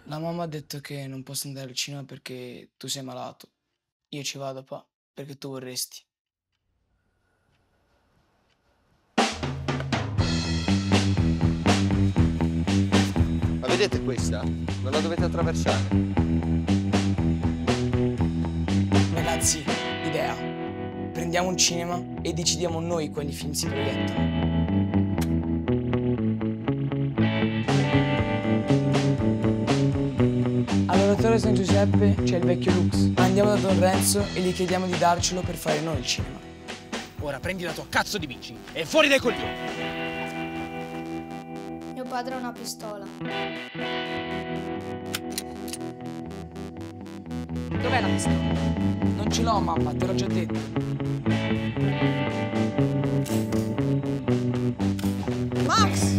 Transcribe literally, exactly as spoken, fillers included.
La mamma ha detto che non posso andare al cinema perché tu sei malato. Io ci vado, pa, perché tu vorresti. La vedete questa? Non la dovete attraversare. Ragazzi, idea. Prendiamo un cinema e decidiamo noi quali film si proiettano. All'oratorio San Giuseppe c'è il vecchio Lux. Andiamo da Don Renzo e gli chiediamo di darcelo per fare noi il cinema. Ora prendi la tua cazzo di bici e fuori dai coglioni! Mio padre ha una pistola. Dov'è la pistola? Non ce l'ho, mamma, te l'ho già detto. Max!